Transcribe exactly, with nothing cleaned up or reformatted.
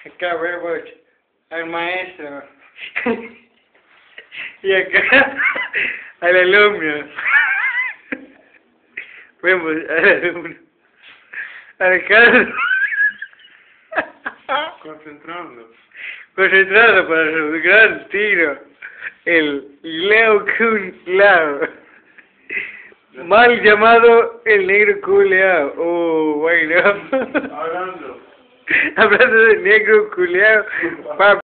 Acá vemos al maestro. Y acá al alumno. Vemos al alumno. Al Carlos. Concentrando. Concentrado para su gran tiro. El Leo Kun Lao. Mal llamado el negro culeado. Oh, bueno. Hablando. Hablando de negro culeado.